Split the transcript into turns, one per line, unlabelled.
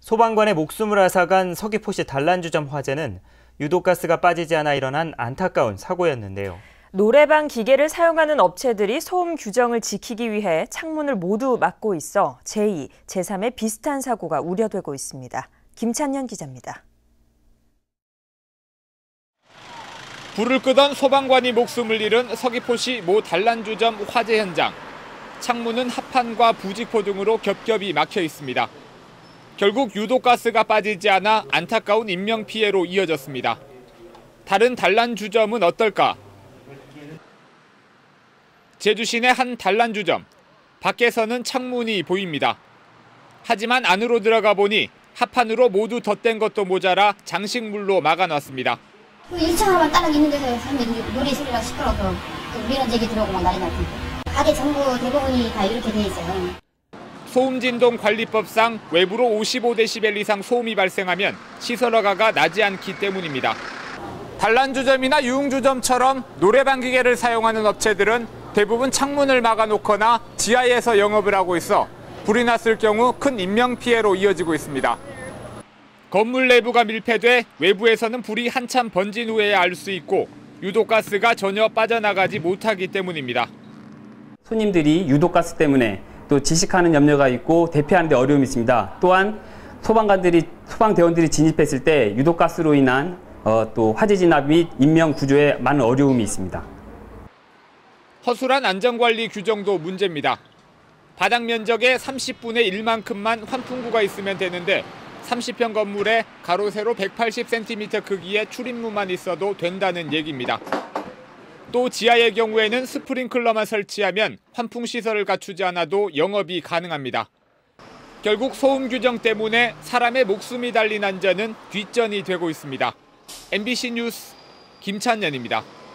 소방관의 목숨을 앗아간 서귀포시 단란주점 화재는 유독가스가 빠지지 않아 일어난 안타까운 사고였는데요.
노래방 기계를 사용하는 업체들이 소음 규정을 지키기 위해 창문을 모두 막고 있어 제2, 제3의 비슷한 사고가 우려되고 있습니다. 김찬년 기자입니다.
불을 끄던 소방관이 목숨을 잃은 서귀포시 모 단란주점 화재 현장. 창문은 합판과 부직포 등으로 겹겹이 막혀 있습니다. 결국 유독가스가 빠지지 않아 안타까운 인명피해로 이어졌습니다. 다른 단란주점은 어떨까? 제주 시내 한 단란주점. 밖에서는 창문이 보입니다. 하지만 안으로 들어가 보니 합판으로 모두 덧댄 것도 모자라 장식물로 막아놨습니다.
1층 하나만 딱 있는 데서 노래 소리가 시끄러워서 우리는 얘기 들어오고 막 난리 났던데. 가게 전부 대부분이 다 이렇게 돼 있어요.
소음진동관리법상 외부로 55데시벨 이상 소음이 발생하면 시설 허가가 나지 않기 때문입니다. 단란주점이나 유흥주점처럼 노래방 기계를 사용하는 업체들은 대부분 창문을 막아놓거나 지하에서 영업을 하고 있어 불이 났을 경우 큰 인명피해로 이어지고 있습니다. 건물 내부가 밀폐돼 외부에서는 불이 한참 번진 후에야 알 수 있고 유독가스가 전혀 빠져나가지 못하기 때문입니다.
손님들이 유독가스 때문에 또 질식하는 염려가 있고 대피하는 데 어려움이 있습니다. 또한 소방대원들이 진입했을 때 유독가스로 인한 또 화재 진압 및 인명 구조에 많은 어려움이 있습니다.
허술한 안전관리 규정도 문제입니다. 바닥 면적의 30분의 1만큼만 환풍구가 있으면 되는데 30평 건물에 가로 세로 180cm 크기의 출입문만 있어도 된다는 얘기입니다. 또 지하의 경우에는 스프링클러만 설치하면 환풍시설을 갖추지 않아도 영업이 가능합니다. 결국 소음 규정 때문에 사람의 목숨이 달린 안전은 뒷전이 되고 있습니다. MBC 뉴스 김찬년입니다.